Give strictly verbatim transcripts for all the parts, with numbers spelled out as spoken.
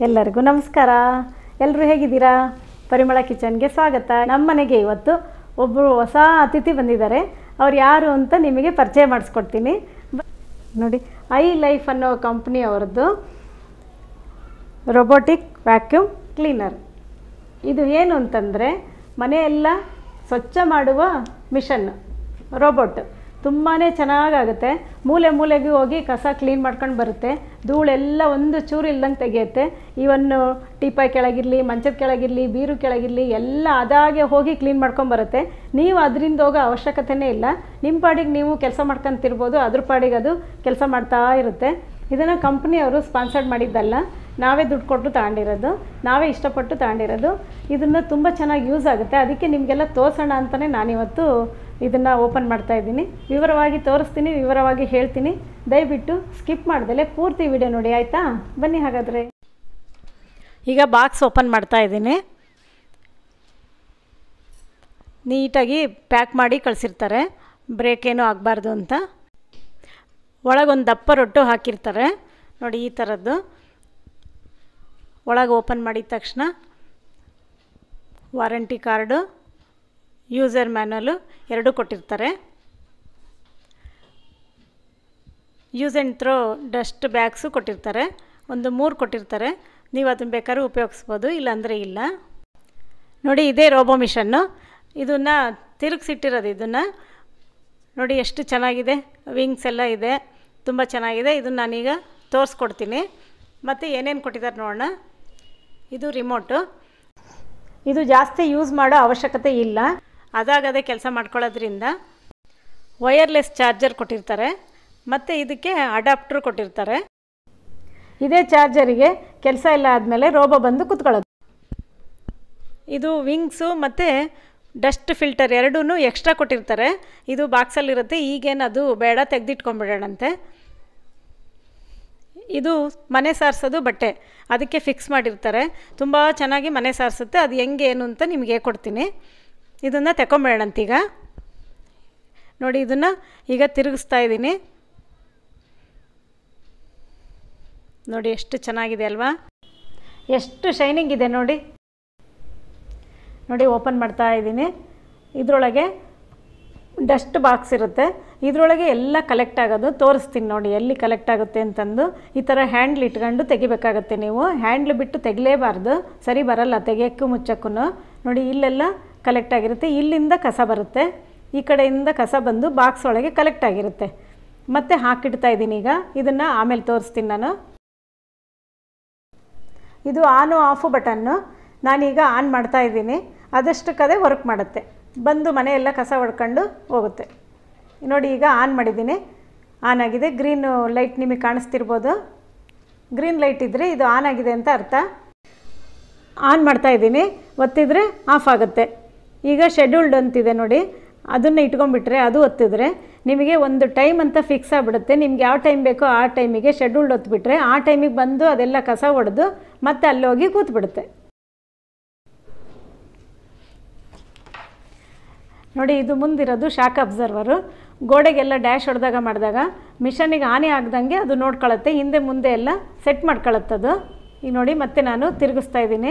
ಎಲ್ಲರಿಗೂ ನಮಸ್ಕಾರ. ಎಲ್ಲರೂ ಹೇಗಿದ್ದೀರಾ? ಪರಿಮಳ ಕಿಚನ್ಗೆ ಸ್ವಾಗತ. ನಮ್ಮ ಮನೆಗೆ ಇವತ್ತು ಒಬ್ಬರು ಹೊಸ ಅತಿಥಿ ಬಂದಿದ್ದಾರೆ. ಅವ್ರು ಯಾರು ಅಂತ ನಿಮಗೆ ಪರಿಚಯ ಮಾಡಿಸ್ಕೊಡ್ತೀನಿ ನೋಡಿ. ಐ ಲೈಫ್ ಅನ್ನೋ ಕಂಪ್ನಿ ಅವರದ್ದು ರೋಬೋಟಿಕ್ ವ್ಯಾಕ್ಯೂಮ್ ಕ್ಲೀನರ್. ಇದು ಏನು ಅಂತಂದರೆ ಮನೆಯೆಲ್ಲ ಸ್ವಚ್ಛ ಮಾಡುವ ಮಿಷನ್ ರೋಬೋಟ್. ತುಂಬಾ ಚೆನ್ನಾಗಾಗುತ್ತೆ. ಮೂಲೆ ಮೂಲೆಗೆ ಹೋಗಿ ಕಸ ಕ್ಲೀನ್ ಮಾಡ್ಕೊಂಡು ಬರುತ್ತೆ. ಧೂಳೆಲ್ಲ ಒಂದು ಚೂರು ಇಲ್ದಂಗೆ ತೆಗೆಯುತ್ತೆ. ಇವನ್ನು ಟೀಪಾಯ್ ಕೆಳಗಿರಲಿ, ಮಂಚದ ಕೆಳಗಿರಲಿ, ಬೀರು ಕೆಳಗಿರಲಿ ಎಲ್ಲ ಅದಾಗೆ ಹೋಗಿ ಕ್ಲೀನ್ ಮಾಡ್ಕೊಂಬರುತ್ತೆ. ನೀವು ಅದರಿಂದ ಹೋಗೋ ಅವಶ್ಯಕತೆಯೇ ಇಲ್ಲ. ನಿಮ್ಮ ಪಾಡಿಗೆ ನೀವು ಕೆಲಸ ಮಾಡ್ಕೊತಿರ್ಬೋದು, ಅದ್ರ ಪಾಡಿಗೆ ಅದು ಕೆಲಸ ಮಾಡ್ತಾ ಇರುತ್ತೆ. ಇದನ್ನು ಕಂಪ್ನಿಯವರು ಸ್ಪಾನ್ಸರ್ಡ್ ಮಾಡಿದ್ದಲ್ಲ, ನಾವೇ ದುಡ್ಡು ಕೊಟ್ಟು ತಗೊಂಡಿರೋದು, ನಾವೇ ಇಷ್ಟಪಟ್ಟು ತಗೊಂಡಿರೋದು. ಇದನ್ನು ತುಂಬ ಚೆನ್ನಾಗಿ ಯೂಸ್ ಆಗುತ್ತೆ. ಅದಕ್ಕೆ ನಿಮಗೆಲ್ಲ ತೋರಿಸೋಣ ಅಂತಲೇ ನಾನಿವತ್ತು ಇದನ್ನು ಓಪನ್ ಮಾಡ್ತಾಯಿದ್ದೀನಿ. ವಿವರವಾಗಿ ತೋರಿಸ್ತೀನಿ, ವಿವರವಾಗಿ ಹೇಳ್ತೀನಿ. ದಯವಿಟ್ಟು ಸ್ಕಿಪ್ ಮಾಡ್ದಲೆ ಪೂರ್ತಿ ವಿಡಿಯೋ ನೋಡಿ, ಆಯಿತಾ? ಬನ್ನಿ ಹಾಗಾದರೆ. ಈಗ ಬಾಕ್ಸ್ ಓಪನ್ ಮಾಡ್ತಾಯಿದ್ದೀನಿ. ನೀಟಾಗಿ ಪ್ಯಾಕ್ ಮಾಡಿ ಕಳಿಸಿರ್ತಾರೆ, ಬ್ರೇಕ್ ಏನೂ ಆಗಬಾರ್ದು ಅಂತ. ಒಳಗೊಂದು ದಪ್ಪ ರೊಟ್ಟು ಹಾಕಿರ್ತಾರೆ ನೋಡಿ, ಈ ಥರದ್ದು. ಒಳಗೆ ಓಪನ್ ಮಾಡಿದ ತಕ್ಷಣ ವಾರಂಟಿ ಕಾರ್ಡು, ಯೂಸರ್ ಮ್ಯಾನ್ಯಲು ಎರಡೂ ಕೊಟ್ಟಿರ್ತಾರೆ. Use and throw dust bags ಕೊಟ್ಟಿರ್ತಾರೆ. ಒಂದು ಮೂರು ಕೊಟ್ಟಿರ್ತಾರೆ. ನೀವು ಅದನ್ನು ಬೇಕಾದ್ರೂ ಉಪಯೋಗಿಸ್ಬೋದು, ಇಲ್ಲಾಂದರೆ ಇಲ್ಲ. ನೋಡಿ, ಇದೇ ರೋಬೋ ಮಿಷನ್ನು. ಇದನ್ನು ತಿರುಗಿಸಿಟ್ಟಿರೋದು. ಇದನ್ನು ನೋಡಿ ಎಷ್ಟು ಚೆನ್ನಾಗಿದೆ. ವಿಂಗ್ಸ್ ಎಲ್ಲ ಇದೆ, ತುಂಬ ಚೆನ್ನಾಗಿದೆ. ಇದನ್ನು ನಾನೀಗ ತೋರಿಸ್ಕೊಡ್ತೀನಿ. ಮತ್ತು ಏನೇನು ಕೊಟ್ಟಿದ್ದಾರೆ ನೋಡೋಣ. ಇದು ರಿಮೋಟು. ಇದು ಜಾಸ್ತಿ ಯೂಸ್ ಮಾಡೋ ಅವಶ್ಯಕತೆ ಇಲ್ಲ, ಅದಾಗದೇ ಕೆಲಸ ಮಾಡ್ಕೊಳ್ಳೋದ್ರಿಂದ. ವಯರ್ಲೆಸ್ ಚಾರ್ಜರ್ ಕೊಟ್ಟಿರ್ತಾರೆ. ಮತ್ತು ಇದಕ್ಕೆ ಅಡಾಪ್ಟ್ರು ಕೊಟ್ಟಿರ್ತಾರೆ. ಇದೇ ಚಾರ್ಜರಿಗೆ ಕೆಲಸ ಎಲ್ಲ ಆದಮೇಲೆ ರೋಬೋ ಬಂದು ಕೂತ್ಕೊಳ್ಳೋದು. ಇದು ವಿಂಗ್ಸು ಮತ್ತು ಡಸ್ಟ್ ಫಿಲ್ಟರ್ ಎರಡೂ ಎಕ್ಸ್ಟ್ರಾ ಕೊಟ್ಟಿರ್ತಾರೆ. ಇದು ಬಾಕ್ಸಲ್ಲಿರುತ್ತೆ. ಈಗೇನು ಅದು ಬೇಡ, ತೆಗೆದಿಟ್ಕೊಂಡ್ಬಿಡೋಣಂತೆ. ಇದು ಮನೆ ಸಾರಿಸೋದು ಬಟ್ಟೆ, ಅದಕ್ಕೆ ಫಿಕ್ಸ್ ಮಾಡಿರ್ತಾರೆ. ತುಂಬ ಚೆನ್ನಾಗಿ ಮನೆ ಸಾರಿಸುತ್ತೆ. ಅದು ಹೆಂಗೆ ಏನು ಅಂತ ನಿಮಗೆ ಕೊಡ್ತೀನಿ. ಇದನ್ನು ತಗೊಂಬೇಡಂತೀಗ ನೋಡಿ. ಇದನ್ನು ಈಗ ತಿರುಗಿಸ್ತಾ ಇದ್ದೀನಿ ನೋಡಿ. ಎಷ್ಟು ಚೆನ್ನಾಗಿದೆ ಅಲ್ವಾ? ಎಷ್ಟು ಶೈನಿಂಗ್ ಇದೆ ನೋಡಿ. ನೋಡಿ, ಓಪನ್ ಮಾಡ್ತಾ ಇದ್ದೀನಿ. ಇದರೊಳಗೆ ಡಸ್ಟ್ ಬಾಕ್ಸ್ ಇರುತ್ತೆ. ಇದರೊಳಗೆ ಎಲ್ಲ ಕಲೆಕ್ಟ್ ಆಗೋದು ತೋರಿಸ್ತೀನಿ ನೋಡಿ, ಎಲ್ಲಿ ಕಲೆಕ್ಟ್ ಆಗುತ್ತೆ ಅಂತಂದು. ಈ ಥರ ಹ್ಯಾಂಡ್ಲ್ ಇಟ್ಕೊಂಡು ತೆಗಿಬೇಕಾಗತ್ತೆ. ನೀವು ಹ್ಯಾಂಡ್ಲ್ ಬಿಟ್ಟು ತೆಗಿಲೇಬಾರ್ದು, ಸರಿ ಬರಲ್ಲ ತೆಗಿಯೋಕ್ಕೂ ಮುಚ್ಚಕ್ಕೂ. ನೋಡಿ, ಇಲ್ಲೆಲ್ಲ ಕಲೆಕ್ಟ್ ಆಗಿರುತ್ತೆ. ಇಲ್ಲಿಂದ ಕಸ ಬರುತ್ತೆ, ಈ ಕಡೆಯಿಂದ ಕಸ ಬಂದು ಬಾಕ್ಸ್ ಒಳಗೆ ಕಲೆಕ್ಟ್ ಆಗಿರುತ್ತೆ. ಮತ್ತೆ ಹಾಕಿಡ್ತಾ ಇದ್ದೀನಿ. ಈಗ ಇದನ್ನು ಆಮೇಲೆ ತೋರಿಸ್ತೀನಿ ನಾನು. ಇದು ಆನು ಆಫು ಬಟನ್ನು. ನಾನೀಗ ಆನ್ ಮಾಡ್ತಾ ಇದ್ದೀನಿ. ಅದಷ್ಟಕ್ಕದೇ ವರ್ಕ್ ಮಾಡುತ್ತೆ. ಬಂದು ಮನೆಯೆಲ್ಲ ಕಸ ಹೊಡ್ಕೊಂಡು ಹೋಗುತ್ತೆ ನೋಡಿ. ಈಗ ಆನ್ ಮಾಡಿದ್ದೀನಿ, ಆನ್ ಆಗಿದೆ. ಗ್ರೀನು ಲೈಟ್ ನಿಮಗೆ ಕಾಣಿಸ್ತಿರ್ಬೋದು. ಗ್ರೀನ್ ಲೈಟ್ ಇದ್ದರೆ ಇದು ಆನ್ ಆಗಿದೆ ಅಂತ ಅರ್ಥ. ಆನ್ ಮಾಡ್ತಾ ಇದ್ದೀನಿ, ಒತ್ತಿದರೆ ಆಫ್ ಆಗುತ್ತೆ. ಈಗ ಶೆಡ್ಯೂಲ್ಡ್ ಅಂತಿದೆ ನೋಡಿ, ಅದನ್ನು ಇಟ್ಕೊಂಡ್ಬಿಟ್ರೆ ಅದು ಒತ್ತಿದ್ರೆ ನಿಮಗೆ ಒಂದು ಟೈಮ್ ಅಂತ ಫಿಕ್ಸ್ ಆಗಿಬಿಡುತ್ತೆ. ನಿಮ್ಗೆ ಯಾವ ಟೈಮ್ ಬೇಕೋ ಆ ಟೈಮಿಗೆ ಶೆಡ್ಯೂಲ್ಡ್ ಒತ್ತಿಬಿಟ್ರೆ ಆ ಟೈಮಿಗೆ ಬಂದು ಅದೆಲ್ಲ ಕಸ ಹೊಡೆದು ಮತ್ತೆ ಅಲ್ಲೋಗಿ ಕೂತ್ಬಿಡುತ್ತೆ ನೋಡಿ. ಇದು ಮುಂದಿರೋದು ಶಾಕ್ ಅಬ್ಸರ್ವರು. ಗೋಡೆಗೆಲ್ಲ ಡ್ಯಾಶ್ ಹೊಡೆದಾಗ ಮಾಡಿದಾಗ ಮಿಷನಿಗೆ ಹಾನಿ ಆಗ್ದಂಗೆ ಅದು ನೋಡ್ಕೊಳ್ಳುತ್ತೆ. ಹಿಂದೆ ಮುಂದೆ ಎಲ್ಲ ಸೆಟ್ ಮಾಡ್ಕೊಳ್ಳುತ್ತದು. ಈಗ ನೋಡಿ, ಮತ್ತೆ ನಾನು ತಿರುಗಿಸ್ತಾ ಇದ್ದೀನಿ.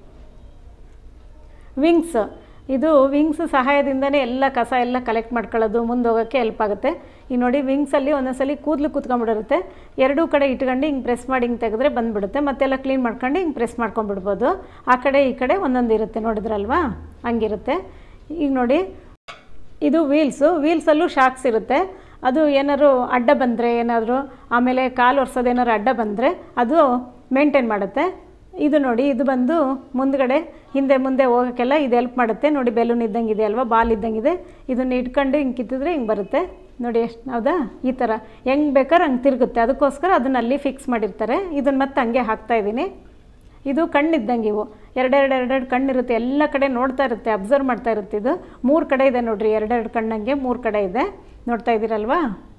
ವಿಂಗ್ಸ್, ಇದು ವಿಂಗ್ಸ್ ಸಹಾಯದಿಂದನೇ ಎಲ್ಲ ಕಸ ಎಲ್ಲ ಕಲೆಕ್ಟ್ ಮಾಡ್ಕೊಳ್ಳೋದು, ಮುಂದೆ ಹೋಗೋಕ್ಕೆ ಹೆಲ್ಪ್ ಆಗುತ್ತೆ. ಈಗ ನೋಡಿ, ವಿಂಗ್ಸಲ್ಲಿ ಒಂದೊಂದ್ಸಲಿ ಕೂದಲು ಕೂತ್ಕೊಂಡ್ಬಿಡಿರುತ್ತೆ. ಎರಡೂ ಕಡೆ ಇಟ್ಕೊಂಡು ಹಿಂಗೆ ಪ್ರೆಸ್ ಮಾಡಿ ಹಿಂಗೆ ತೆಗೆದ್ರೆ ಬಂದುಬಿಡುತ್ತೆ. ಮತ್ತೆಲ್ಲ ಕ್ಲೀನ್ ಮಾಡ್ಕೊಂಡು ಹಿಂಗೆ ಪ್ರೆಸ್ ಮಾಡ್ಕೊಂಡ್ಬಿಡ್ಬೋದು. ಆ ಕಡೆ ಈ ಕಡೆ ಒಂದೊಂದು ಇರುತ್ತೆ, ನೋಡಿದ್ರಲ್ವಾ? ಹಂಗಿರುತ್ತೆ. ಈಗ ನೋಡಿ, ಇದು ವೀಲ್ಸು. ವೀಲ್ಸಲ್ಲೂ ಶಾಕ್ಸ್ ಇರುತ್ತೆ. ಅದು ಏನಾದ್ರು ಅಡ್ಡ ಬಂದರೆ, ಏನಾದರೂ ಆಮೇಲೆ ಕಾಲು ಒರೆಸೋದು ಏನಾದ್ರು ಅಡ್ಡ ಬಂದರೆ ಅದು ಮೇಂಟೈನ್ ಮಾಡುತ್ತೆ. ಇದು ನೋಡಿ, ಇದು ಬಂದು ಮುಂದ್ಗಡೆ ಹಿಂದೆ ಮುಂದೆ ಹೋಗೋಕ್ಕೆಲ್ಲ ಇದು ಹೆಲ್ಪ್ ಮಾಡುತ್ತೆ ನೋಡಿ. ಬೆಲೂನ್ ಇದ್ದಂಗೆ ಇದೆ ಅಲ್ವಾ, ಬಾಲ್ ಇದ್ದಂಗಿದೆ. ಇದನ್ನು ಇಟ್ಕೊಂಡು ಹಿಂಗೆ ಕಿತ್ತಿದ್ರೆ ಹಿಂಗೆ ಬರುತ್ತೆ ನೋಡಿ. ಎಷ್ಟು ಹೌದಾ? ಈ ಥರ ಹೆಂಗೆ ಬೇಕಾದ್ರೆ ಹಂಗೆ ತಿರುಗುತ್ತೆ. ಅದಕ್ಕೋಸ್ಕರ ಅದನ್ನು ಅಲ್ಲಿ ಫಿಕ್ಸ್ ಮಾಡಿರ್ತಾರೆ. ಇದನ್ನು ಮತ್ತೆ ಹಂಗೆ ಹಾಕ್ತಾಯಿದ್ದೀನಿ. ಇದು ಕಣ್ಣಿದ್ದಂಗೆ, ಇವು ಎರಡೆರಡು ಎರಡೆರಡು ಕಣ್ಣಿರುತ್ತೆ. ಎಲ್ಲ ಕಡೆ ನೋಡ್ತಾ ಇರುತ್ತೆ, ಅಬ್ಸರ್ವ್ ಮಾಡ್ತಾ ಇರುತ್ತೆ. ಇದು ಮೂರು ಕಡೆ ಇದೆ ನೋಡಿರಿ, ಎರಡೆರಡು ಕಣ್ಣಂಗೆ ಮೂರು ಕಡೆ ಇದೆ. ನೋಡ್ತಾ ಇದ್ದೀರಲ್ವಾ?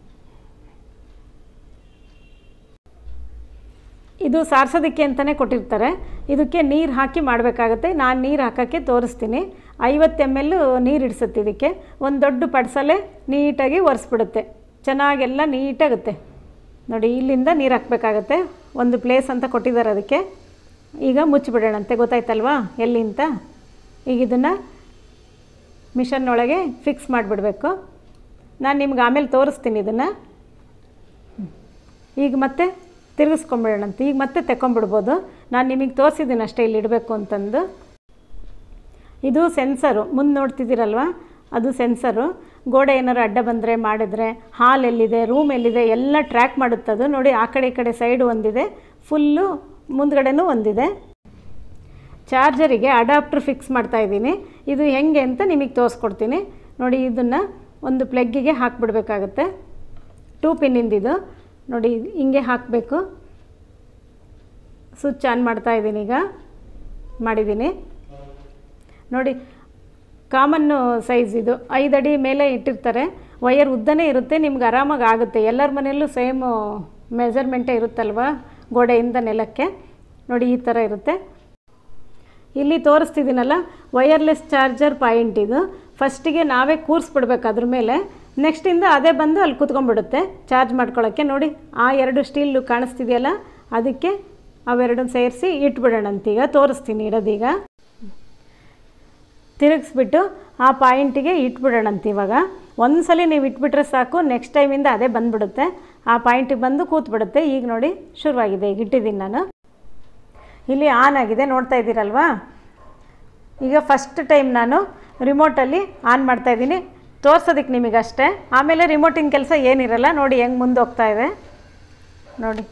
ಇದು ಸಾರಿಸೋದಕ್ಕೆ ಅಂತಲೇ ಕೊಟ್ಟಿರ್ತಾರೆ. ಇದಕ್ಕೆ ನೀರು ಹಾಕಿ ಮಾಡಬೇಕಾಗುತ್ತೆ. ನಾನು ನೀರು ಹಾಕೋಕ್ಕೆ ತೋರಿಸ್ತೀನಿ. ಐವತ್ತು ಎಮ್ ಎಲ್ ನೀರು ಇಡಿಸುತ್ತೆ ಇದಕ್ಕೆ. ಒಂದು ದೊಡ್ಡ ಪಡ್ಸಲೆ ನೀಟಾಗಿ ಒರೆಸ್ಬಿಡುತ್ತೆ, ಚೆನ್ನಾಗೆಲ್ಲ ನೀಟಾಗುತ್ತೆ ನೋಡಿ. ಇಲ್ಲಿಂದ ನೀರು ಹಾಕಬೇಕಾಗತ್ತೆ. ಒಂದು ಪ್ಲೇಸ್ ಅಂತ ಕೊಟ್ಟಿದ್ದಾರೆ ಅದಕ್ಕೆ. ಈಗ ಮುಚ್ಚಿಬಿಡೋಣಂತೆ, ಗೊತ್ತಾಯ್ತಲ್ವಾ ಎಲ್ಲಿ ಅಂತ. ಈಗ ಇದನ್ನು ಮಿಷನ್ ಒಳಗೆ ಫಿಕ್ಸ್ ಮಾಡಿಬಿಡಬೇಕು. ನಾನು ನಿಮ್ಗೆ ಆಮೇಲೆ ತೋರಿಸ್ತೀನಿ ಇದನ್ನು. ಈಗ ಮತ್ತೆ ತಿರುಗಿಸ್ಕೊಂಬಿಡೋಣಂತೆ. ಈಗ ಮತ್ತೆ ತೆಕ್ಕೊಂಬಿಡ್ಬೋದು. ನಾನು ನಿಮಗೆ ತೋರಿಸಿದ್ದೀನಿ ಅಷ್ಟೇ ಇಲ್ಲಿ ಇಡಬೇಕು ಅಂತಂದು. ಇದು ಸೆನ್ಸರು, ಮುಂದೆ ನೋಡ್ತಿದ್ದೀರಲ್ವ, ಅದು ಸೆನ್ಸರು. ಗೋಡೆ ಏನಾರು ಅಡ್ಡ ಬಂದರೆ ಮಾಡಿದ್ರೆ, ಹಾಲ್ ಎಲ್ಲಿದೆ, ರೂಮ್ ಎಲ್ಲಿದೆ ಎಲ್ಲ ಟ್ರ್ಯಾಕ್ ಮಾಡುತ್ತದು. ನೋಡಿ ಆ ಕಡೆ ಈ ಕಡೆ ಸೈಡು ಒಂದಿದೆ, ಫುಲ್ಲು ಮುಂದ್ಗಡೆನೂ ಒಂದಿದೆ. ಚಾರ್ಜರಿಗೆ ಅಡಾಪ್ಟರ್ ಫಿಕ್ಸ್ ಮಾಡ್ತಾಯಿದ್ದೀನಿ. ಇದು ಹೆಂಗೆ ಅಂತ ನಿಮಗೆ ತೋರಿಸ್ಕೊಡ್ತೀನಿ ನೋಡಿ. ಇದನ್ನು ಒಂದು ಪ್ಲಗ್ಗಿಗೆ ಹಾಕಿಬಿಡ್ಬೇಕಾಗತ್ತೆ. ಟೂ ಪಿನ್ನಿಂದಿದು ನೋಡಿ, ಹಿಂಗೆ ಹಾಕಬೇಕು. ಸ್ವಿಚ್ ಆನ್ ಮಾಡ್ತಾಯಿದ್ದೀನಿ. ಈಗ ಮಾಡಿದ್ದೀನಿ ನೋಡಿ. ಕಾಮನ್ನು ಸೈಜ್ ಇದು, ಐದು ಅಡಿ ಮೇಲೆ ಇಟ್ಟಿರ್ತಾರೆ. ವಯರ್ ಉದ್ದನೇ ಇರುತ್ತೆ, ನಿಮ್ಗೆ ಆರಾಮಾಗಿ ಆಗುತ್ತೆ. ಎಲ್ಲರ ಮನೆಯಲ್ಲೂ ಸೇಮು ಮೆಜರ್ಮೆಂಟೇ ಇರುತ್ತಲ್ವ ಗೋಡೆಯಿಂದ ನೆಲಕ್ಕೆ. ನೋಡಿ ಈ ಥರ ಇರುತ್ತೆ. ಇಲ್ಲಿ ತೋರಿಸ್ತಿದ್ದೀನಲ್ಲ ವಯರ್ಲೆಸ್ ಚಾರ್ಜರ್ ಪಾಯಿಂಟ್. ಇದು ಫಸ್ಟಿಗೆ ನಾವೇ ಕೂರಿಸ್ಬಿಡ್ಬೇಕು ಅದ್ರ ಮೇಲೆ, ನೆಕ್ಸ್ಟಿಂದ ಅದೇ ಬಂದು ಅಲ್ಲಿ ಕೂತ್ಕೊಂಡ್ಬಿಡುತ್ತೆ ಚಾರ್ಜ್ ಮಾಡ್ಕೊಳ್ಳೋಕ್ಕೆ. ನೋಡಿ ಆ ಎರಡು ಸ್ಟೀಲ್ ಕಾಣಿಸ್ತಿದೆಯಲ್ಲ, ಅದಕ್ಕೆ ಅವೆರಡನ್ನು ಸೇರಿಸಿ ಇಟ್ಬಿಡೋಣಂತೀಗ. ತೋರಿಸ್ತೀನಿ ಇಡೋದೀಗ. ತಿರುಗಿಸ್ಬಿಟ್ಟು ಆ ಪಾಯಿಂಟಿಗೆ ಇಟ್ಬಿಡೋಣಂತ. ಇವಾಗ ಒಂದು ಸಲ ನೀವು ಇಟ್ಬಿಟ್ರೆ ಸಾಕು, ನೆಕ್ಸ್ಟ್ ಟೈಮಿಂದ ಅದೇ ಬಂದುಬಿಡುತ್ತೆ, ಆ ಪಾಯಿಂಟಿಗೆ ಬಂದು ಕೂತ್ಬಿಡುತ್ತೆ. ಈಗ ನೋಡಿ ಶುರುವಾಗಿದೆ. ಈಗ ಇಟ್ಟಿದ್ದೀನಿ ನಾನು. ಇಲ್ಲಿ ಆನ್ ಆಗಿದೆ, ನೋಡ್ತಾ ಇದ್ದೀರಲ್ವಾ. ಈಗ ಫಸ್ಟ್ ಟೈಮ್ ನಾನು ರಿಮೋಟಲ್ಲಿ ಆನ್ ಮಾಡ್ತಾಯಿದ್ದೀನಿ, ತೋರ್ಸೋದಕ್ಕೆ ನಿಮಗಷ್ಟೇ. ಆಮೇಲೆ ರಿಮೋಟಿನ ಕೆಲಸ ಏನಿರಲ್ಲ. ನೋಡಿ ಹೆಂಗೆ ಮುಂದೆ ಹೋಗ್ತಾ ಇದೆ ನೋಡಿ.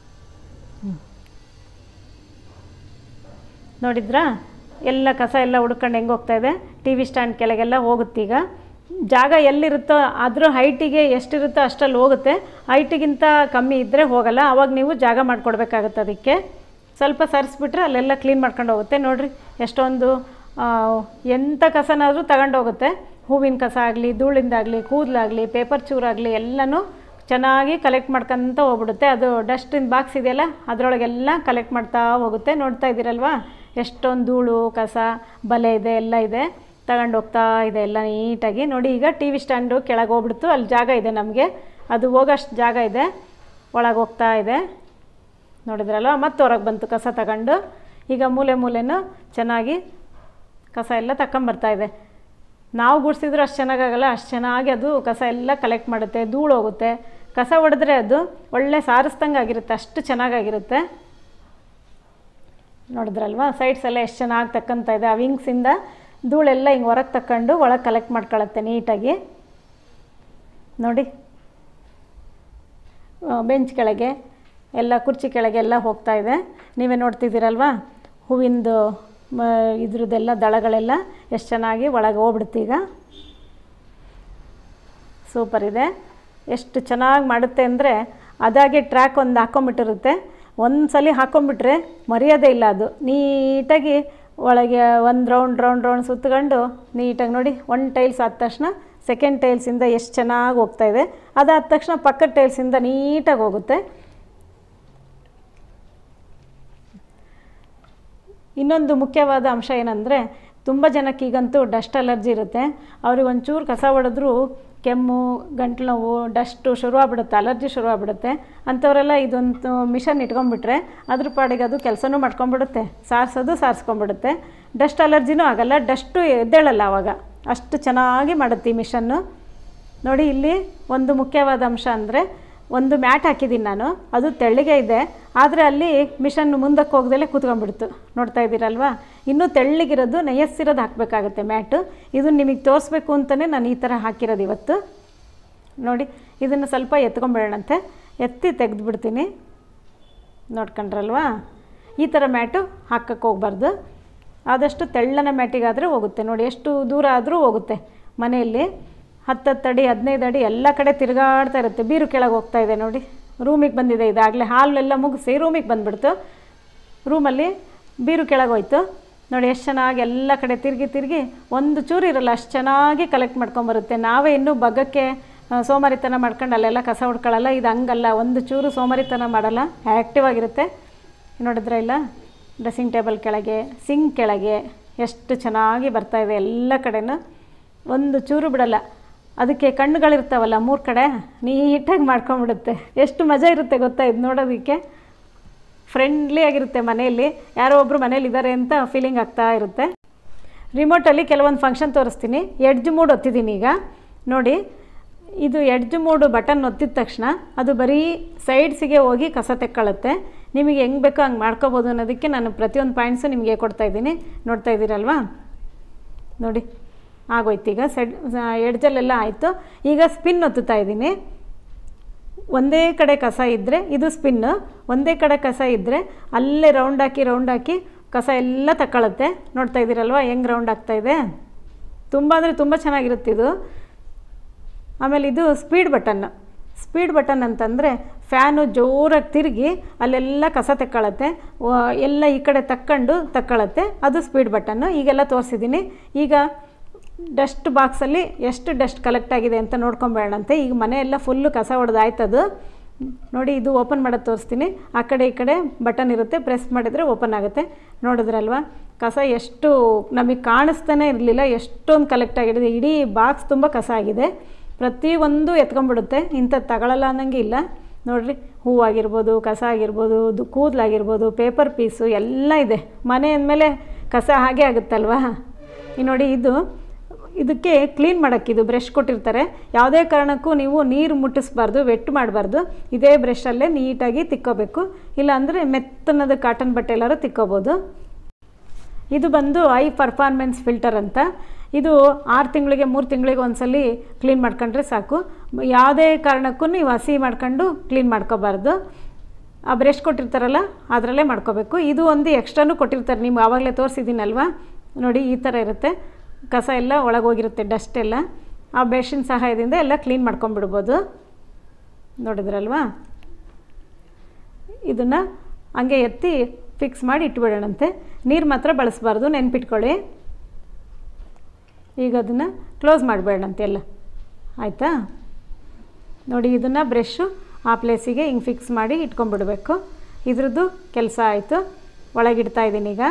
ನೋಡಿದ್ರಾ ಎಲ್ಲ ಕಸ ಎಲ್ಲ ಹುಡ್ಕೊಂಡು ಹೆಂಗೆ ಹೋಗ್ತಾಯಿದೆ. ಟಿ ವಿ ಸ್ಟ್ಯಾಂಡ್ ಕೆಳಗೆಲ್ಲ ಹೋಗುತ್ತೆ. ಈಗ ಜಾಗ ಎಲ್ಲಿರುತ್ತೋ ಅದ್ರ ಹೈಟಿಗೆ ಎಷ್ಟಿರುತ್ತೋ ಅಷ್ಟಲ್ಲಿ ಹೋಗುತ್ತೆ. ಹೈಟಿಗಿಂತ ಕಮ್ಮಿ ಇದ್ದರೆ ಹೋಗಲ್ಲ. ಆವಾಗ ನೀವು ಜಾಗ ಮಾಡಿಕೊಡ್ಬೇಕಾಗತ್ತೆ. ಅದಕ್ಕೆ ಸ್ವಲ್ಪ ಸರಿಸ್ಬಿಟ್ರೆ ಅಲ್ಲೆಲ್ಲ ಕ್ಲೀನ್ ಮಾಡ್ಕೊಂಡು ಹೋಗುತ್ತೆ. ನೋಡಿರಿ ಎಷ್ಟೊಂದು ಎಂಥ ಕಸನಾದರೂ ತಗೊಂಡು ಹೋಗುತ್ತೆ. ಹೂವಿನ ಕಸ ಆಗಲಿ, ಧೂಳಿಂದಾಗಲಿ, ಕೂದಲಾಗಲಿ, ಪೇಪರ್ ಚೂರಾಗಲಿ ಎಲ್ಲನೂ ಚೆನ್ನಾಗಿ ಕಲೆಕ್ಟ್ ಮಾಡ್ಕೊತ ಹೋಗ್ಬಿಡುತ್ತೆ. ಅದು ಡಸ್ಟಿನ ಬಾಕ್ಸ್ ಇದೆಯಲ್ಲ ಅದರೊಳಗೆಲ್ಲ ಕಲೆಕ್ಟ್ ಮಾಡ್ತಾ ಹೋಗುತ್ತೆ. ನೋಡ್ತಾ ಇದ್ದೀರಲ್ವಾ ಎಷ್ಟೊಂದು ಧೂಳು ಕಸ ಬಲೆ ಇದೆ, ಎಲ್ಲ ಇದೆ, ತಗೊಂಡು ಹೋಗ್ತಾ ಇದೆ ಎಲ್ಲ ನೀಟಾಗಿ. ನೋಡಿ ಈಗ ಟಿ ವಿ ಸ್ಟ್ಯಾಂಡು ಕೆಳಗೆ ಹೋಗ್ಬಿಡ್ತು. ಅಲ್ಲಿ ಜಾಗ ಇದೆ ನಮಗೆ, ಅದು ಹೋಗೋಷ್ಟು ಜಾಗ ಇದೆ. ಒಳಗೆ ಹೋಗ್ತಾ ಇದೆ ನೋಡಿದ್ರಲ್ವ. ಮತ್ತೆ ಹೊರಗೆ ಬಂತು ಕಸ ತಗೊಂಡು. ಈಗ ಮೂಲೆ ಮೂಲೆನೂ ಚೆನ್ನಾಗಿ ಕಸ ಎಲ್ಲ ತಗೊಂಬರ್ತಾ ಇದೆ. ನಾವು ಗುಡಿಸಿದ್ರು ಅಷ್ಟು ಚೆನ್ನಾಗಾಗಲ್ಲ, ಅಷ್ಟು ಚೆನ್ನಾಗಿ ಅದು ಕಸ ಎಲ್ಲ ಕಲೆಕ್ಟ್ ಮಾಡುತ್ತೆ. ಧೂಳು ಹೋಗುತ್ತೆ. ಕಸ ಹೊಡೆದ್ರೆ ಅದು ಒಳ್ಳೆ ಸಾರಿಸ್ದಂಗೆ ಆಗಿರುತ್ತೆ, ಅಷ್ಟು ಚೆನ್ನಾಗಾಗಿರುತ್ತೆ. ನೋಡಿದ್ರಲ್ವ ಸೈಡ್ಸ್ ಎಲ್ಲ ಎಷ್ಟು ಚೆನ್ನಾಗಿ ತಕ್ಕಂತ ಇದೆ. ಆ ವಿಂಗ್ಸಿಂದ ಧೂಳೆಲ್ಲ ಹಿಂಗೆ ಹೊರಗೆ ತಕ್ಕೊಂಡು ಒಳಗೆ ಕಲೆಕ್ಟ್ ಮಾಡ್ಕೊಳ್ಳುತ್ತೆ ನೀಟಾಗಿ. ನೋಡಿ ಬೆಂಚ್ ಕೆಳಗೆ ಎಲ್ಲ, ಕುರ್ಚಿ ಕೆಳಗೆ ಎಲ್ಲ ಹೋಗ್ತಾ ಇದೆ. ನೀವೇ ನೋಡ್ತಿದ್ದೀರಲ್ವ ಹೂವಿಂದು ಇದ್ರದ್ದೆಲ್ಲ ದಳಗಳೆಲ್ಲ ಎಷ್ಟು ಚೆನ್ನಾಗಿ ಒಳಗೆ ಹೋಗ್ಬಿಡುತ್ತೆ. ಈಗ ಸೂಪರ್ ಇದೆ. ಎಷ್ಟು ಚೆನ್ನಾಗಿ ಮಾಡುತ್ತೆ ಅಂದರೆ ಅದಾಗೆ ಟ್ರ್ಯಾಕ್ ಒಂದು ಹಾಕ್ಕೊಂಬಿಟ್ಟಿರುತ್ತೆ. ಒಂದು ಸಲ ಹಾಕ್ಕೊಂಬಿಟ್ರೆ ಮರೆಯೋದೇ ಇಲ್ಲ. ಅದು ನೀಟಾಗಿ ಒಳಗೆ ಒಂದು ರೌಂಡ್ ರೌಂಡ್ ರೌಂಡ್ ಸುತ್ತಕೊಂಡು ನೀಟಾಗಿ ನೋಡಿ. ಒಂದು ಟೈಲ್ಸ್ ಆದ ತಕ್ಷಣ ಸೆಕೆಂಡ್ ಟೈಲ್ಸಿಂದ ಎಷ್ಟು ಚೆನ್ನಾಗಿ ಹೋಗ್ತಾಯಿದೆ. ಅದಾದ ತಕ್ಷಣ ಪಕ್ಕದ ಟೈಲ್ಸಿಂದ ನೀಟಾಗಿ ಹೋಗುತ್ತೆ. ಇನ್ನೊಂದು ಮುಖ್ಯವಾದ ಅಂಶ ಏನಂದರೆ, ತುಂಬ ಜನಕ್ಕೆ ಈಗಂತೂ ಡಸ್ಟ್ ಅಲರ್ಜಿ ಇರುತ್ತೆ. ಅವ್ರಿಗೆ ಒಂಚೂರು ಕಸ ಹೊಡೆದ್ರೂ ಕೆಮ್ಮು, ಗಂಟ್ಲು ನೋವು, ಡಸ್ಟು ಶುರುವಾಗ್ಬಿಡುತ್ತೆ, ಅಲರ್ಜಿ ಶುರುವಾಗ್ಬಿಡುತ್ತೆ. ಅಂಥವರೆಲ್ಲ ಇದೊಂದು ಮಿಷನ್ ಇಟ್ಕೊಂಡ್ಬಿಟ್ರೆ ಅದ್ರ ಪಾಡಿಗೆ ಅದು ಕೆಲಸನೂ ಮಾಡ್ಕೊಂಡ್ಬಿಡುತ್ತೆ, ಸಾರಿಸೋದು ಸಾರಿಸ್ಕೊಂಡ್ಬಿಡುತ್ತೆ. ಡಸ್ಟ್ ಅಲರ್ಜಿನೂ ಆಗಲ್ಲ, ಡಸ್ಟು ಎದ್ದೇಳಲ್ಲ ಆವಾಗ. ಅಷ್ಟು ಚೆನ್ನಾಗಿ ಮಾಡುತ್ತೆ ಈ ಮಿಷನ್ನು. ನೋಡಿ ಇಲ್ಲಿ ಒಂದು ಮುಖ್ಯವಾದ ಅಂಶ ಅಂದರೆ, ಒಂದು ಮ್ಯಾಟ್ ಹಾಕಿದ್ದೀನಿ ನಾನು, ಅದು ತೆಳ್ಳಗೆ ಇದೆ. ಆದರೆ ಅಲ್ಲಿ ಮಿಷನ್ ಮುಂದಕ್ಕೆ ಹೋಗ್ದಲ್ಲೇ ಕೂತ್ಕೊಂಡ್ಬಿಡ್ತು. ನೋಡ್ತಾ ಇದ್ದೀರಲ್ವಾ. ಇನ್ನೂ ತೆಳ್ಳಗಿರೋದು ನಯಸ್ಸಿರೋದು ಹಾಕಬೇಕಾಗುತ್ತೆ ಮ್ಯಾಟು. ಇದನ್ನು ನಿಮಗೆ ತೋರಿಸ್ಬೇಕು ಅಂತಲೇ ನಾನು ಈ ಥರ ಹಾಕಿರೋದು ಇವತ್ತು. ನೋಡಿ ಇದನ್ನು ಸ್ವಲ್ಪ ಎತ್ಕೊಂಡ್ಬಿಡೋಣಂತೆ. ಎತ್ತಿ ತೆಗೆದುಬಿಡ್ತೀನಿ. ನೋಡ್ಕೊಂಡ್ರಲ್ವಾ. ಈ ಥರ ಮ್ಯಾಟು ಹಾಕಕ್ಕೆ ಹೋಗ್ಬಾರ್ದು. ಆದಷ್ಟು ತೆಳ್ಳನ ಮ್ಯಾಟಿಗಾದರೆ ಹೋಗುತ್ತೆ. ನೋಡಿ ಎಷ್ಟು ದೂರ ಆದರೂ ಹೋಗುತ್ತೆ. ಮನೆಯಲ್ಲಿ ಹತ್ತತ್ತು ಅಡಿ ಹದಿನೈದು ಅಡಿ ಎಲ್ಲ ಕಡೆ ತಿರುಗಾಡ್ತಾ ಇರುತ್ತೆ. ಬೀರು ಕೆಳಗೆ ಹೋಗ್ತಾ ಇದೆ ನೋಡಿ. ರೂಮಿಗೆ ಬಂದಿದೆ. ಇದಾಗಲೇ ಹಾಲೆಲ್ಲ ಮುಗಿಸಿ ರೂಮಿಗೆ ಬಂದುಬಿಡ್ತು. ರೂಮಲ್ಲಿ ಬೀರು ಕೆಳಗೆ ಹೋಯ್ತು. ನೋಡಿ ಎಷ್ಟು ಚೆನ್ನಾಗಿ ಎಲ್ಲ ಕಡೆ ತಿರುಗಿ ತಿರುಗಿ ಒಂದು ಚೂರು ಇರಲ್ಲ, ಅಷ್ಟು ಚೆನ್ನಾಗಿ ಕಲೆಕ್ಟ್ ಮಾಡ್ಕೊಂಬರುತ್ತೆ. ನಾವೇ ಇನ್ನೂ ಬಗ್ಗಕ್ಕೆ ಸೋಮಾರಿತನ ಮಾಡ್ಕೊಂಡು ಅಲ್ಲೆಲ್ಲ ಕಸ ಹೊಡ್ಕೊಳ್ಳಲ್ಲ. ಇದು ಹಂಗಲ್ಲ, ಒಂದು ಚೂರು ಸೋಮಾರಿತನ ಮಾಡಲ್ಲ, ಆ್ಯಕ್ಟಿವ್ ಆಗಿರುತ್ತೆ. ನೋಡಿದ್ರೆ ಇಲ್ಲ, ಡ್ರೆಸ್ಸಿಂಗ್ ಟೇಬಲ್ ಕೆಳಗೆ, ಸಿಂಕ್ ಕೆಳಗೆ ಎಷ್ಟು ಚೆನ್ನಾಗಿ ಬರ್ತಾಯಿದೆ ಎಲ್ಲ ಕಡೆನೂ. ಒಂದು ಚೂರು ಬಿಡಲ್ಲ. ಅದಕ್ಕೆ ಕಣ್ಣುಗಳಿರ್ತಾವಲ್ಲ ಮೂರು ಕಡೆ, ನೀಟಾಗಿ ಮಾಡ್ಕೊಂಬಿಡುತ್ತೆ. ಎಷ್ಟು ಮಜಾ ಇರುತ್ತೆ ಗೊತ್ತಾ ಇದು ನೋಡೋದಕ್ಕೆ. ಫ್ರೆಂಡ್ಲಿ ಆಗಿರುತ್ತೆ, ಮನೆಯಲ್ಲಿ ಯಾರೋ ಒಬ್ಬರು ಮನೇಲಿ ಇದ್ದಾರೆ ಅಂತ ಫೀಲಿಂಗ್ ಆಗ್ತಾ ಇರುತ್ತೆ. ರಿಮೋಟಲ್ಲಿ ಕೆಲವೊಂದು ಫಂಕ್ಷನ್ ತೋರಿಸ್ತೀನಿ. ಎಡ್ಜ್ ಮೂಡ್ ಒತ್ತಿದ್ದೀನಿ ಈಗ ನೋಡಿ. ಇದು ಎಡ್ಜ್ ಮೂಡು ಬಟನ್ ಒತ್ತಿದ ತಕ್ಷಣ ಅದು ಬರೀ ಸೈಡ್ಸಿಗೆ ಹೋಗಿ ಕಸ ತೆಕ್ಕೊಳ್ಳುತ್ತೆ. ನಿಮಗೆ ಹೆಂಗೆ ಬೇಕೋ ಹಂಗೆ ಮಾಡ್ಕೋಬೋದು ಅನ್ನೋದಕ್ಕೆ ನಾನು ಪ್ರತಿಯೊಂದು ಪಾಯಿಂಟ್ಸು ನಿಮಗೆ ಕೊಡ್ತಾಯಿದ್ದೀನಿ. ನೋಡ್ತಾ ಇದ್ದೀರಲ್ವಾ ನೋಡಿ, ಆಗೋಯ್ತು. ಈಗ ಸೆಡ್ ಎಡ್ಜಲ್ಲೆಲ್ಲ ಆಯಿತು. ಈಗ ಸ್ಪಿನ್ ಒತ್ತುತ್ತಾ ಇದ್ದೀನಿ. ಒಂದೇ ಕಡೆ ಕಸ ಇದ್ದರೆ ಇದು ಸ್ಪಿನ್ನು, ಒಂದೇ ಕಡೆ ಕಸ ಇದ್ದರೆ ಅಲ್ಲೇ ರೌಂಡ್ ಹಾಕಿ ರೌಂಡ್ ಹಾಕಿ ಕಸ ಎಲ್ಲ ತಗೊಳುತ್ತೆ. ನೋಡ್ತಾ ಇದ್ದೀರಲ್ವ ಹೆಂಗೆ ರೌಂಡ್ ಆಗ್ತಾಯಿದೆ. ತುಂಬ ಅಂದರೆ ತುಂಬ ಚೆನ್ನಾಗಿರುತ್ತೆ ಇದು. ಆಮೇಲೆ ಇದು ಸ್ಪೀಡ್ ಬಟನ್ನು. ಸ್ಪೀಡ್ ಬಟನ್ ಅಂತಂದರೆ ಫ್ಯಾನು ಜೋರಾಗಿ ತಿರುಗಿ ಅಲ್ಲೆಲ್ಲ ಕಸ ತಗೊಳುತ್ತೆ, ಎಲ್ಲ ಈ ಕಡೆ ತಕ್ಕೊಂಡು ತಗೊಳುತ್ತೆ. ಅದು ಸ್ಪೀಡ್ ಬಟನ್ನು. ಈಗೆಲ್ಲ ತೋರಿಸಿದ್ದೀನಿ. ಈಗ ಡಸ್ಟ್ ಬಾಕ್ಸಲ್ಲಿ ಎಷ್ಟು ಡಸ್ಟ್ ಕಲೆಕ್ಟ್ ಆಗಿದೆ ಅಂತ ನೋಡ್ಕೊಂಬೇಡಂತೆ. ಈಗ ಮನೆಯೆಲ್ಲ ಫುಲ್ಲು ಕಸ ಹೊಡೆದಾಯ್ತದು ನೋಡಿ. ಇದು ಓಪನ್ ಮಾಡೋದು ತೋರಿಸ್ತೀನಿ. ಆ ಕಡೆ ಈ ಕಡೆ ಬಟನ್ ಇರುತ್ತೆ, ಪ್ರೆಸ್ ಮಾಡಿದರೆ ಓಪನ್ ಆಗುತ್ತೆ. ನೋಡಿದ್ರಲ್ವ ಕಸ ಎಷ್ಟು ನಮಗೆ ಕಾಣಿಸ್ತಾನೆ ಇರಲಿಲ್ಲ, ಎಷ್ಟೊಂದು ಕಲೆಕ್ಟ್ ಆಗಿದೆ. ಇಡೀ ಬಾಕ್ಸ್ ತುಂಬ ಕಸ ಆಗಿದೆ. ಪ್ರತಿಯೊಂದು ಎತ್ಕೊಂಡ್ಬಿಡುತ್ತೆ, ಇಂಥದ್ದು ತಗೊಳ್ಳಲ್ಲ ಅನ್ನೋಂಗೆ ಇಲ್ಲ. ನೋಡಿರಿ, ಹೂವಾಗಿರ್ಬೋದು, ಕಸ ಆಗಿರ್ಬೋದು, ಅದು ಕೂದಲಾಗಿರ್ಬೋದು, ಪೇಪರ್ ಪೀಸು ಎಲ್ಲ ಇದೆ. ಮನೆ ಅಂದಮೇಲೆ ಕಸ ಹಾಗೆ ಆಗುತ್ತಲ್ವಾ. ಈ ನೋಡಿ, ಇದು ಇದಕ್ಕೆ ಕ್ಲೀನ್ ಮಾಡೋಕ್ಕೆ ಇದು ಬ್ರಷ್ ಕೊಟ್ಟಿರ್ತಾರೆ. ಯಾವುದೇ ಕಾರಣಕ್ಕೂ ನೀವು ನೀರು ಮುಟ್ಟಿಸ್ಬಾರ್ದು, ವೆಟ್ ಮಾಡಬಾರ್ದು. ಇದೇ ಬ್ರಷಲ್ಲೇ ನೀಟಾಗಿ ತಿಕ್ಕೋಬೇಕು. ಇಲ್ಲಾಂದರೆ ಮೆತ್ತನದ ಕಾಟನ್ ಬಟ್ಟೆ ಎಲ್ಲರೂ ತಿಕ್ಕೋಬೋದು. ಇದು ಬಂದು ಐ ಪರ್ಫಾರ್ಮೆನ್ಸ್ ಫಿಲ್ಟರ್ ಅಂತ. ಇದು ಆರು ತಿಂಗಳಿಗೆ ಮೂರು ತಿಂಗಳಿಗೆ ಒಂದ್ಸಲಿ ಕ್ಲೀನ್ ಮಾಡ್ಕೊಂಡ್ರೆ ಸಾಕು. ಯಾವುದೇ ಕಾರಣಕ್ಕೂ ನೀವು ಹಸಿ ಮಾಡ್ಕೊಂಡು ಕ್ಲೀನ್ ಮಾಡ್ಕೋಬಾರ್ದು. ಆ ಬ್ರಷ್ ಕೊಟ್ಟಿರ್ತಾರಲ್ಲ ಅದರಲ್ಲೇ ಮಾಡ್ಕೋಬೇಕು. ಇದು ಒಂದು ಎಕ್ಸ್ಟ್ರಾನೂ ಕೊಟ್ಟಿರ್ತಾರೆ, ನಿಮ್ಗೆ ಆವಾಗಲೇ ತೋರಿಸಿದ್ದೀನಲ್ವ ನೋಡಿ. ಈ ಥರ ಇರುತ್ತೆ, ಕಸ ಎಲ್ಲ ಒಳಗೋಗಿರುತ್ತೆ, ಡಸ್ಟ್ ಎಲ್ಲ. ಆ ಬ್ರಷಿನ ಸಹಾಯದಿಂದ ಎಲ್ಲ ಕ್ಲೀನ್ ಮಾಡ್ಕೊಂಬಿಡ್ಬೋದು. ನೋಡಿದ್ರಲ್ವಾ, ಇದನ್ನು ಹಂಗೆ ಎತ್ತಿ ಫಿಕ್ಸ್ ಮಾಡಿ ಇಟ್ಬಿಡೋಣಂತೆ. ನೀರು ಮಾತ್ರ ಬಳಸಬಾರ್ದು, ನೆನ್ಪಿಟ್ಕೊಳ್ಳಿ. ಈಗ ಅದನ್ನು ಕ್ಲೋಸ್ ಮಾಡಬೇಡಂತೆ ಎಲ್ಲ, ಆಯಿತಾ. ನೋಡಿ, ಇದನ್ನು ಬ್ರಷು ಆ ಪ್ಲೇಸಿಗೆ ಹಿಂಗೆ ಫಿಕ್ಸ್ ಮಾಡಿ ಇಟ್ಕೊಂಡ್ಬಿಡ್ಬೇಕು. ಇದ್ರದ್ದು ಕೆಲಸ ಆಯಿತು. ಒಳಗಿಡ್ತಾ ಇದ್ದೀನಿ ಈಗ.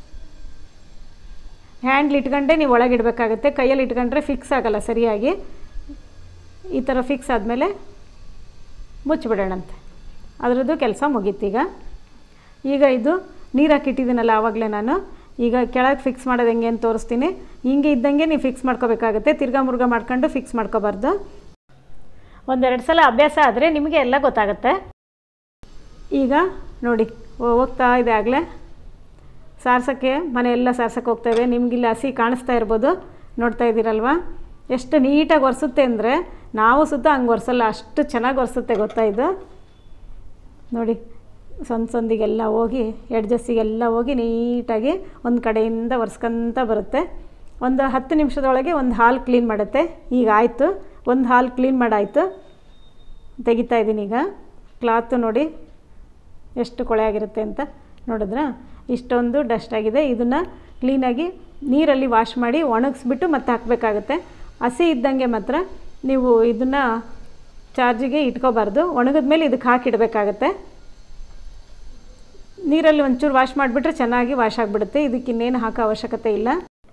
ಹ್ಯಾಂಡ್ಲ್ ಇಟ್ಕೊಂಡೆ ನೀವು ಒಳಗಿಡಬೇಕಾಗತ್ತೆ, ಕೈಯಲ್ಲಿ ಇಟ್ಕೊಂಡ್ರೆ ಫಿಕ್ಸ್ ಆಗೋಲ್ಲ ಸರಿಯಾಗಿ. ಈ ಥರ ಫಿಕ್ಸ್ ಆದಮೇಲೆ ಮುಚ್ಚಿಬಿಡೋಣಂತೆ. ಅದರದ್ದು ಕೆಲಸ ಮುಗೀತೀಗ. ಈಗ ಇದು ನೀರು ಹಾಕಿಟ್ಟಿದ್ದೀನಲ್ಲ ಆವಾಗಲೇ ನಾನು, ಈಗ ಕೆಳಗೆ ಫಿಕ್ಸ್ ಮಾಡೋದು ಹೆಂಗೆ ಅಂತ ತೋರಿಸ್ತೀನಿ. ಹಿಂಗೆ ಇದ್ದಂಗೆ ನೀವು ಫಿಕ್ಸ್ ಮಾಡ್ಕೋಬೇಕಾಗುತ್ತೆ, ತಿರ್ಗಾ ಮುರ್ಗ ಮಾಡ್ಕೊಂಡು ಫಿಕ್ಸ್ ಮಾಡ್ಕೋಬಾರ್ದು. ಒಂದೆರಡು ಸಲ ಅಭ್ಯಾಸ ಆದರೆ ನಿಮಗೆ ಎಲ್ಲ ಗೊತ್ತಾಗುತ್ತೆ. ಈಗ ನೋಡಿ, ಹೋಗ್ತಾ ಇದೆ ಆಗಲೇ ಸಾರ್ಸೋಕ್ಕೆ, ಮನೆಯೆಲ್ಲ ಸಾರ್ಸೋಕ್ಕೆ ಹೋಗ್ತಾಯಿದೆ. ನಿಮಗಿಲ್ಲಿ ಹಸಿ ಕಾಣಿಸ್ತಾ ಇರ್ಬೋದು, ನೋಡ್ತಾ ಇದ್ದೀರಲ್ವ ಎಷ್ಟು ನೀಟಾಗಿ ಒರೆಸುತ್ತೆ ಅಂದರೆ. ನಾವು ಸುತ್ತ ಹಂಗೆ ಒರೆಸಲ್ಲ, ಅಷ್ಟು ಚೆನ್ನಾಗಿ ಒರೆಸುತ್ತೆ ಗೊತ್ತಾ ಇದು. ನೋಡಿ, ಸಂದ್ ಸಂದಿಗೆಲ್ಲ ಹೋಗಿ ಎಡ್ಜಸ್ಸಿಗೆಲ್ಲ ಹೋಗಿ ನೀಟಾಗಿ ಒಂದು ಕಡೆಯಿಂದ ಒರೆಸ್ಕೊಂತ ಬರುತ್ತೆ. ಒಂದು ಹತ್ತು ನಿಮಿಷದೊಳಗೆ ಒಂದು ಹಾಲು ಕ್ಲೀನ್ ಮಾಡುತ್ತೆ. ಈಗ ಆಯಿತು, ಒಂದು ಹಾಲು ಕ್ಲೀನ್ ಮಾಡಾಯಿತು. ತೆಗಿತಾ ಇದ್ದೀನಿ ಈಗ. ಕ್ಲಾತು ನೋಡಿ ಎಷ್ಟು ಕೊಳೆ ಆಗಿರುತ್ತೆ ಅಂತ ನೋಡಿದ್ರಾ. ಇಷ್ಟೊಂದು ಡಸ್ಟ್ ಆಗಿದೆ. ಇದನ್ನು ಕ್ಲೀನಾಗಿ ನೀರಲ್ಲಿ ವಾಶ್ ಮಾಡಿ ಒಣಗಿಸ್ಬಿಟ್ಟು ಮತ್ತೆ ಹಾಕಬೇಕಾಗುತ್ತೆ. ಹಸಿ ಇದ್ದಂಗೆ ಮಾತ್ರ ನೀವು ಇದನ್ನು ಚಾರ್ಜಿಗೆ ಇಟ್ಕೋಬಾರ್ದು. ಒಣಗಿದ ಮೇಲೆ ಇದಕ್ಕೆ ಹಾಕಿಡಬೇಕಾಗತ್ತೆ. ನೀರಲ್ಲಿ ಒಂಚೂರು ವಾಶ್ ಮಾಡಿಬಿಟ್ರೆ ಚೆನ್ನಾಗಿ ವಾಶ್ ಆಗಿಬಿಡುತ್ತೆ. ಇದಕ್ಕೆ ಇನ್ನೇನು ಹಾಕೋ ಅವಶ್ಯಕತೆ ಇಲ್ಲ.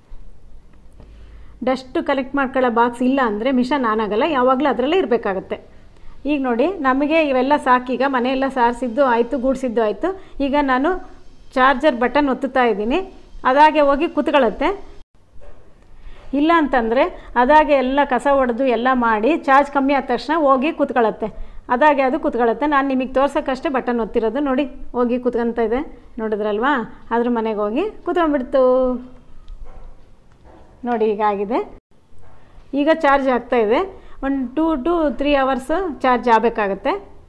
ಡಸ್ಟು ಕಲೆಕ್ಟ್ ಮಾಡ್ಕೊಳ್ಳೋ ಬಾಕ್ಸ್ ಇಲ್ಲ ಅಂದರೆ ಮಿಷನ್ ಆನ್ ಆಗಲ್ಲ, ಯಾವಾಗಲೂ ಅದರಲ್ಲೇ ಇರಬೇಕಾಗತ್ತೆ. ಈಗ ನೋಡಿ, ನಮಗೆ ಇವೆಲ್ಲ ಸಾಕೀಗ. ಮನೆಯೆಲ್ಲ ಸಾರಿಸಿದ್ದು ಆಯಿತು, ಗೂಡಿಸಿದ್ದು ಆಯಿತು. ಈಗ ನಾನು ಚಾರ್ಜರ್ ಬಟನ್ ಒತ್ತುತ್ತಾ ಇದ್ದೀನಿ. ಅದಾಗೆ ಹೋಗಿ ಕೂತ್ಕೊಳ್ಳುತ್ತೆ. ಇಲ್ಲ ಅಂತಂದರೆ ಅದಾಗೆ ಎಲ್ಲ ಕಸ ಹೊಡೆದು ಎಲ್ಲ ಮಾಡಿ ಚಾರ್ಜ್ ಕಮ್ಮಿ ಆದ ತಕ್ಷಣ ಹೋಗಿ ಕೂತ್ಕೊಳ್ಳುತ್ತೆ. ಅದಾಗೆ ಅದು ಕೂತ್ಕೊಳ್ಳುತ್ತೆ. ನಾನು ನಿಮಗೆ ತೋರ್ಸೋಕ್ಕಷ್ಟೇ ಬಟನ್ ಒತ್ತಿರೋದು. ನೋಡಿ, ಹೋಗಿ ಕೂತ್ಕೊತ ಇದೆ, ನೋಡಿದ್ರಲ್ವಾ. ಅದ್ರ ಮನೆಗೆ ಹೋಗಿ ಕೂತ್ಕೊಂಡ್ಬಿಡ್ತು ನೋಡಿ. ಈಗ ಆಗಿದೆ. ಈಗ ಚಾರ್ಜ್ ಆಗ್ತಾಯಿದೆ. ಒಂದು two to three hours charge ಆಗಬೇಕಾಗತ್ತೆ.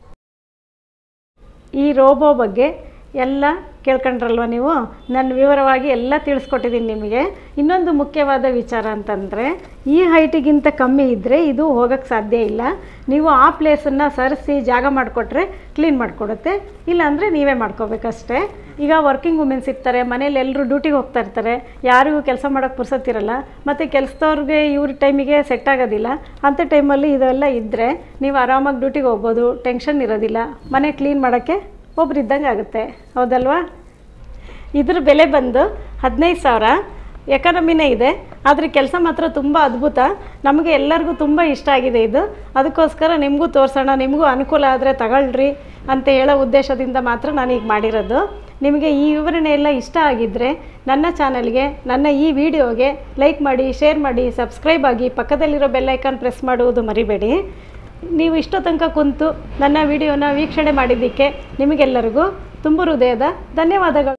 ಈ ರೋಬೋ ಬಗ್ಗೆ ಎಲ್ಲ ಕೇಳ್ಕೊಂಡ್ರಲ್ವ ನೀವು. ನಾನು ವಿವರವಾಗಿ ಎಲ್ಲ ತಿಳಿಸ್ಕೊಟ್ಟಿದ್ದೀನಿ ನಿಮಗೆ. ಇನ್ನೊಂದು ಮುಖ್ಯವಾದ ವಿಚಾರ ಅಂತಂದರೆ, ಈ ಹೈಟಿಗಿಂತ ಕಮ್ಮಿ ಇದ್ದರೆ ಇದು ಹೋಗೋಕ್ಕೆ ಸಾಧ್ಯ ಇಲ್ಲ. ನೀವು ಆ ಪ್ಲೇಸನ್ನು ಸರಿಸಿ ಜಾಗ ಮಾಡಿಕೊಟ್ರೆ ಕ್ಲೀನ್ ಮಾಡಿಕೊಡುತ್ತೆ, ಇಲ್ಲಾಂದರೆ ನೀವೇ ಮಾಡ್ಕೋಬೇಕಷ್ಟೇ. ಈಗ ವರ್ಕಿಂಗ್ ವುಮೆನ್ಸ್ ಇರ್ತಾರೆ, ಮನೇಲಿ ಎಲ್ಲರೂ ಡ್ಯೂಟಿಗೆ ಹೋಗ್ತಾ ಇರ್ತಾರೆ, ಯಾರಿಗೂ ಕೆಲಸ ಮಾಡೋಕ್ಕೆ ಪುರ್ಸತ್ತಿರಲ್ಲ, ಮತ್ತು ಕೆಲಸದವ್ರಿಗೆ ಇವ್ರ ಟೈಮಿಗೆ ಸೆಟ್ ಆಗೋದಿಲ್ಲ. ಅಂಥ ಟೈಮಲ್ಲಿ ಇದೆಲ್ಲ ಇದ್ದರೆ ನೀವು ಆರಾಮಾಗಿ ಡ್ಯೂಟಿಗೆ ಹೋಗ್ಬೋದು, ಟೆನ್ಷನ್ ಇರೋದಿಲ್ಲ. ಮನೆ ಕ್ಲೀನ್ ಮಾಡೋಕ್ಕೆ ಒಬ್ರು ಇದ್ದಂಗೆ ಆಗುತ್ತೆ, ಹೌದಲ್ವಾ. ಇದ್ರ ಬೆಲೆ ಬಂದು ಹದಿನೈದು ಸಾವಿರ. ಎಕಾನಮಿನೇ ಇದೆ, ಆದರೆ ಕೆಲಸ ಮಾತ್ರ ತುಂಬ ಅದ್ಭುತ. ನಮಗೆ ಎಲ್ಲರಿಗೂ ತುಂಬ ಇಷ್ಟ ಆಗಿದೆ ಇದು. ಅದಕ್ಕೋಸ್ಕರ ನಿಮಗೂ ತೋರಿಸೋಣ, ನಿಮಗೂ ಅನುಕೂಲ ಆದರೆ ತಗೊಳ್ರಿ ಅಂತ ಹೇಳೋ ಉದ್ದೇಶದಿಂದ ಮಾತ್ರ ನಾನೀಗ ಮಾಡಿರೋದು. ನಿಮಗೆ ಈ ವಿವರಣೆ ಎಲ್ಲ ಇಷ್ಟ ಆಗಿದ್ದರೆ ನನ್ನ ಚಾನಲ್ಗೆ, ನನ್ನ ಈ ವಿಡಿಯೋಗೆ ಲೈಕ್ ಮಾಡಿ, ಶೇರ್ ಮಾಡಿ, ಸಬ್ಸ್ಕ್ರೈಬ್ ಆಗಿ, ಪಕ್ಕದಲ್ಲಿರೋ ಬೆಲ್ ಐಕಾನ್ ಪ್ರೆಸ್ ಮಾಡುವುದು ಮರಿಬೇಡಿ. ನೀವು ಇಷ್ಟೋ ತನಕ ಕುಂತು ನನ್ನ ವಿಡಿಯೋನ ವೀಕ್ಷಣೆ ಮಾಡಿದ್ದಕ್ಕೆ ನಿಮಗೆಲ್ಲರಿಗೂ ತುಂಬ ಹೃದಯದ ಧನ್ಯವಾದಗಳು.